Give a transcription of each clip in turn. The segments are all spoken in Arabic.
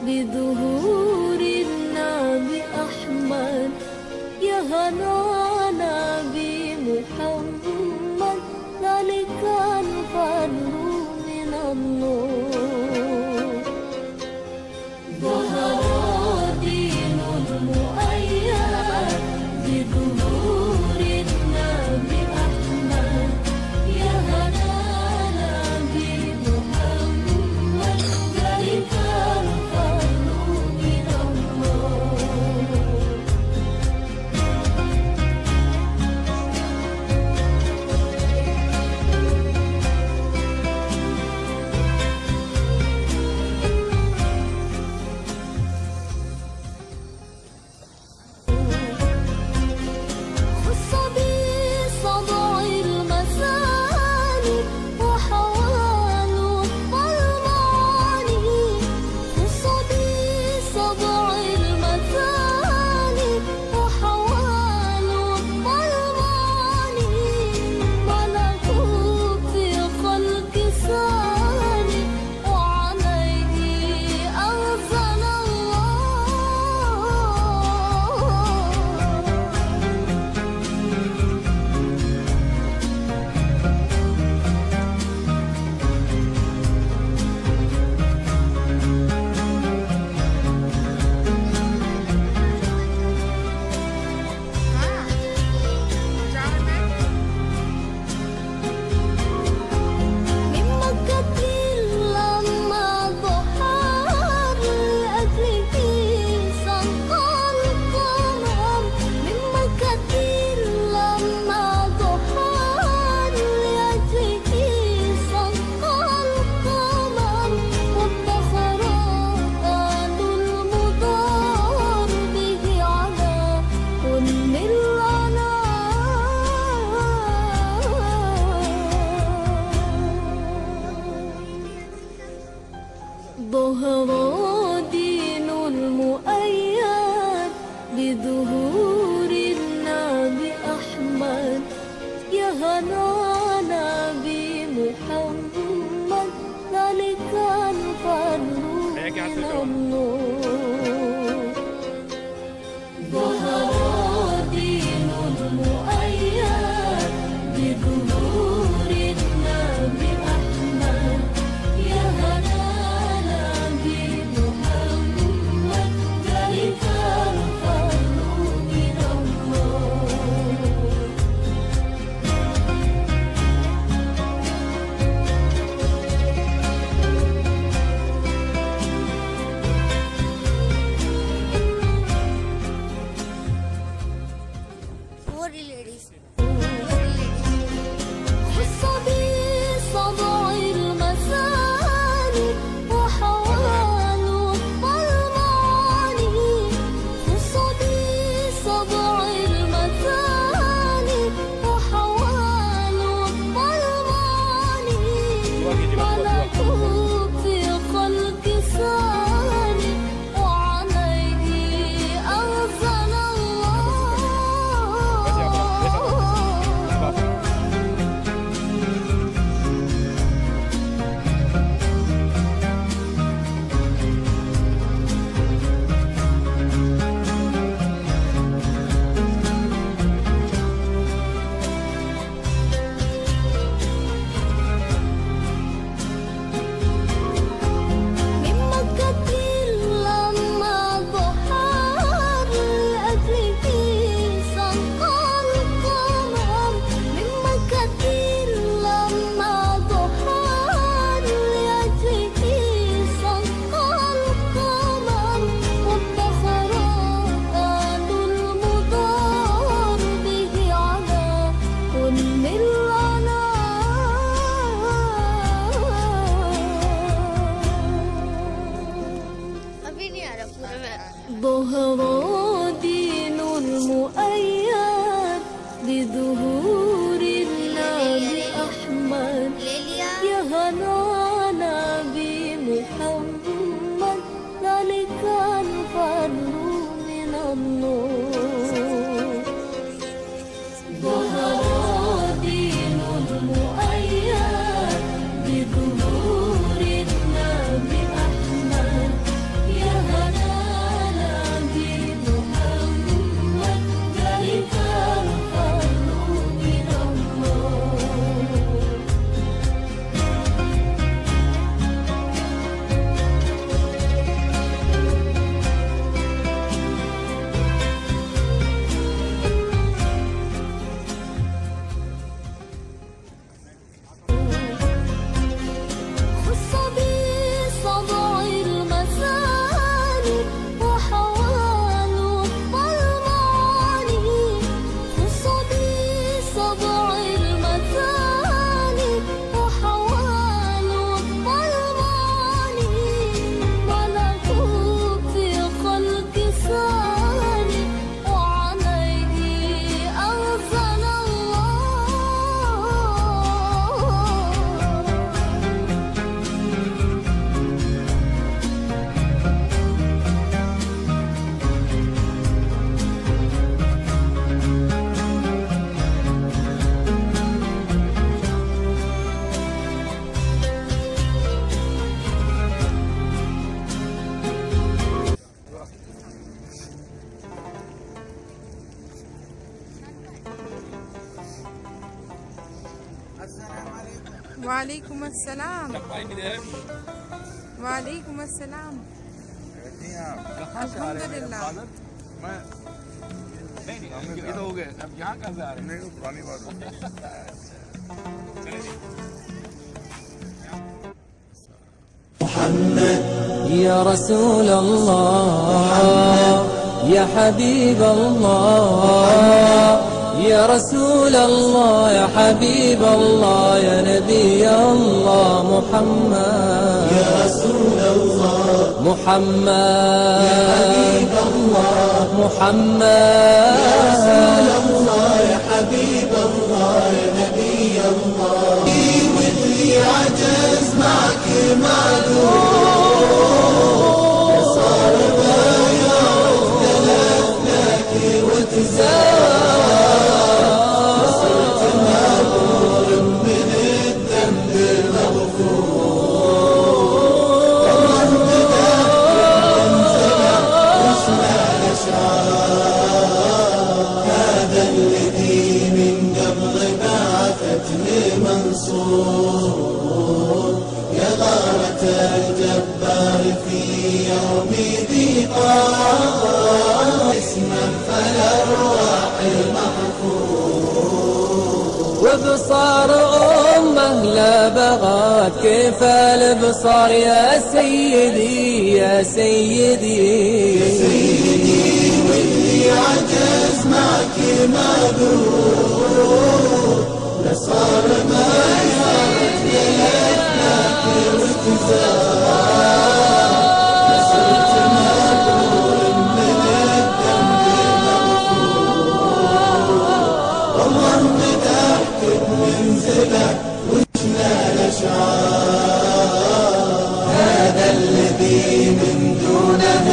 بظهور النبي أحمد يا هنانا بمحمد ذلك الفضل من الله ظهر دين المؤيد بظهور النبي أحمد يا هنانا بمحمد ذلك الفضل من الله خص بصدع المثاني وحواله والمعاني خص بصدع المثاني وحواله والمعاني ملكوت في خلق ثاني وعليه أنزل من مكة لما ضحى لأجله سقى القمر من مكة لما ضحى لأجله سقى القمر وادخر آل المدار به على كل ظهر دين المؤيد بظهور النبي أحمد يا هنانا بمحمد ذلك الفضل من الله ظهر دين المؤيد بظهور النبي أحمد يا هنانا بمحمد ذلك الفضل من الله خص بصدع المثاني وحواله والمعاني خص بصدع المثاني وحواله والمعاني ملكوت في خلق ثاني وعليه أنزل من مكة لما ضحى لأجله سقى القمر من مكة لما ضحى لأجله سقى القمر وادخر آل المدار به على كل ظهر دين المؤيد بظهور النبي أحمد يا هنانا بمحمد ذلك الفضل من الله ظهر دين المؤيد بظهور النبي أحمد يا وعلیکم السلام. وعلیکم السلام. الحمدللہ. نہیں ہو گئے اب یہاں کہاں سے آ رہے ہیں؟ پرانی بات محمد يا رسول الله يا حبيب الله يا رسول الله يا حبيب الله يا نبي الله محمد يا رسول الله محمد يا حبيب الله محمد يا رسول الله يا حبيب الله يا نبي الله واللي عجز معك معلوم صار ما يعود لك وتزال صرت مبرور من الذنب مغفور الله مدح وانزلع واسمع الاشعار هذا الذي من قبل بعثتني منصور يا غارة الجبار في يوم ذيقار اسما فالأرواح المحفور وبصار أمه لا بغات كيف البصار يا سيدي يا سيدي يا سيدي واللي عجز معك مبرور لصار ما يعرف لك وتزال لصرت مبرور من الذنب مغفور والله مدحك وانزلك وجنا الاشعار هذا الذي من دونه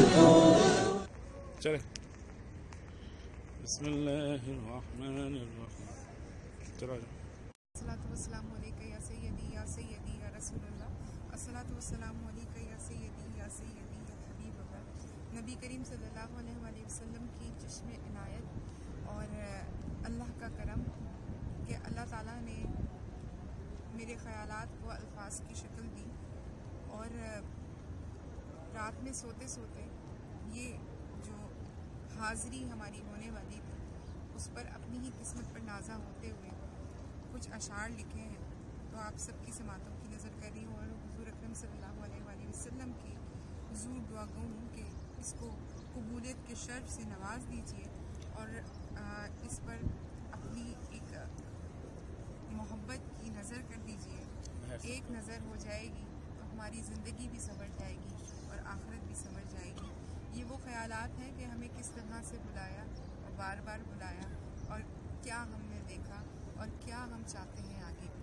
چلے بسم اللہ الرحمن الرحیم. چلو الصلاۃ والسلام علیکہ یا سیدی یا سیدی یا رسول اللہ. الصلاۃ والسلام علیکہ یا سیدی یا سیدی یا حبیب اللہ. نبی کریم صلی اللہ علیہ وآلہ وسلم کی چشم عنایت اور اللہ کا کرم کہ اللہ تعالیٰ نے میرے خیالات کو الفاظ کی شکل دی اور رات میں سوتے سوتے یہ جو حاضری ہماری ہونے والی تھی اس پر اپنی ہی قسمت پر نازا ہوتے ہوئے کچھ اشعار لکھے ہیں تو آپ سب کی سماعتوں کی نظر کر رہی ہوں اور حضور اکرم صلی اللہ علیہ وآلہ وسلم کی حضور دعا گو ہوں کہ اس کو قبولیت کے شرف سے نواز دیجیے اور اس پر اپنی ایک محبت کی نظر کر دیجیے. ایک نظر ہو جائے گی تو ہماری زندگی بھی سنور جائے گی اور آخرت بھی سنور جائے گی. یہ وہ خیالات ہیں کہ ہمیں کس طرح سے بلایا اور بار بار بلایا اور کیا ہم نے دیکھا اور کیا ہم چاہتے ہیں آگے بھی.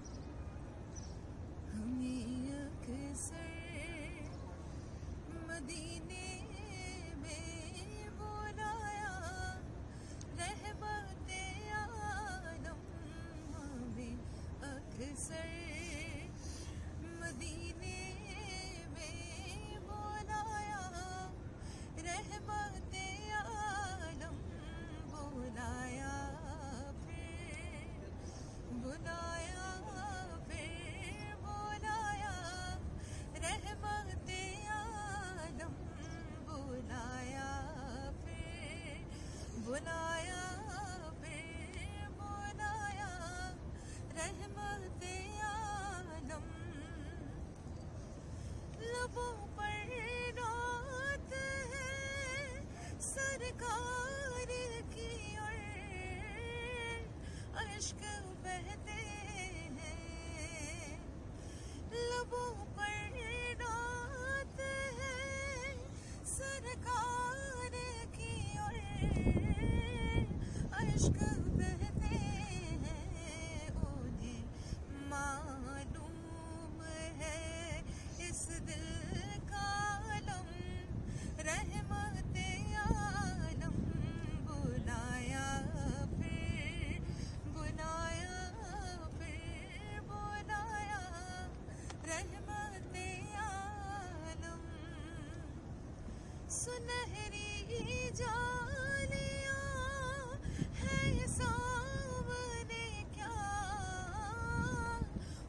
ہمیں اکثر مدینے میں بلایا رحمت عالم ہمیں اکثر مدینے میں بلایا رحمت عالم بلایا پھر بلایا پھر بلایا رحمت عالم بلایا پھر بلایا پھر بلایا رحمت عالم. لبوں پر رات ہے سرکار کی اور اشک بہتے ہیں. لبوں پر رات ہے سرکار کی اور اشک بہتے ہیں. انہیں معلوم ہے اس دل کا عالم رحمت عالم بلایا پھر بلایا پھر بلایا رحمت عالم. سنہری جالیاں ہے سامنے کیا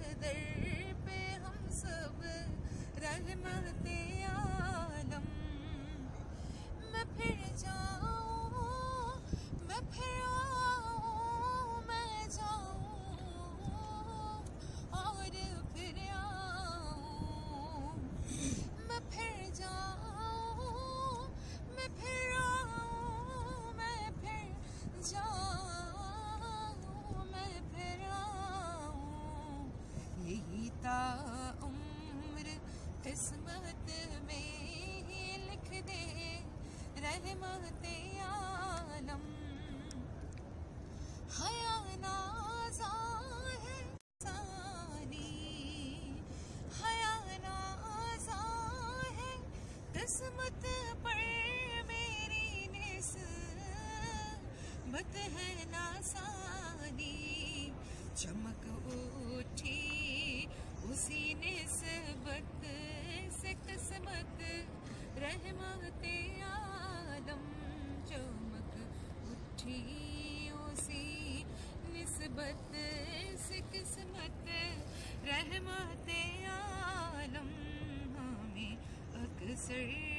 در پہ ہم سب رحمت عالم. میں پھر جاؤں میں پھر آؤں میں جاؤں اور پھر آؤں. میں پھر جاؤں میں پھر آؤں میں پھر جاؤں میں پھر آؤں. یہی تا عمر قسمت میں ہی لکھ دے رحمت عالم. حیا نازا ہے ثانی حیا نازا ہے قسمت پر میری نسبت ہے ناسانی. چمک اٹھی اسی نسبت سے قسمت رحمت عالم. چمک اٹھی اسی نسبت سے قسمت رحمت عالم. ہمیں اکثر